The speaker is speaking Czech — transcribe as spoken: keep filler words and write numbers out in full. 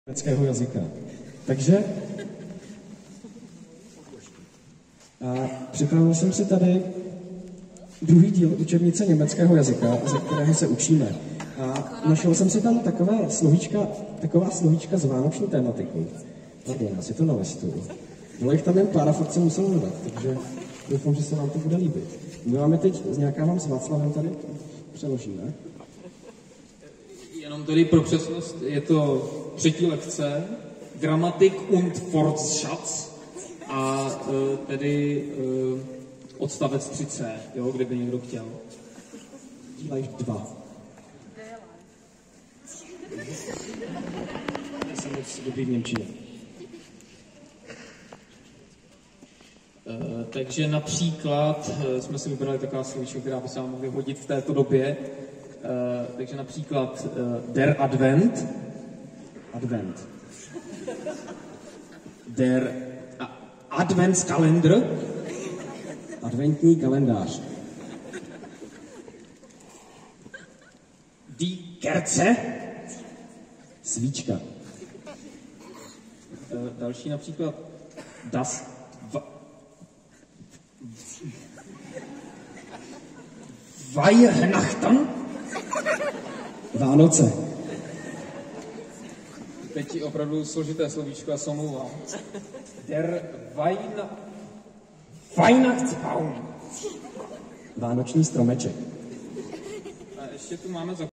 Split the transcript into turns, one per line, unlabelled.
německého jazyka. Takže a připravil jsem si tady druhý díl učebnice německého jazyka, ze kterého se učíme. A našel jsem si tam takové slovíčka, taková slovíčka s vánoční tématikou. Pardon, já si to nalistuju. Bylo jich tam jen pár a fakt jsem musel hledat, takže doufám, že se vám to bude líbit. My máme teď, nějaká vám s Václavem tady přeložíme.
Jenom tedy pro přesnost, je to třetí lekce, Gramatik und Wortschatz a e, tedy e, odstavec tři C, jo, kdyby někdo chtěl.
Dílej dva. Já jsem moc dobrý v němčině.
E, takže například e, jsme si vybrali taková slovíčka, která by se vám mohly hodit v této době. E, takže například e, der Advent.
Advent.
Der a, Adventskalender.
Adventní kalendář.
Die Kerze.
Svíčka.
E, další například das va, Weihnachten.
Vánoce.
Teď je opravdu složité slovíčko a se omlouvám. Der Wein... Weihnachtsbaum.
Vánoční stromeček.
A ještě tu máme za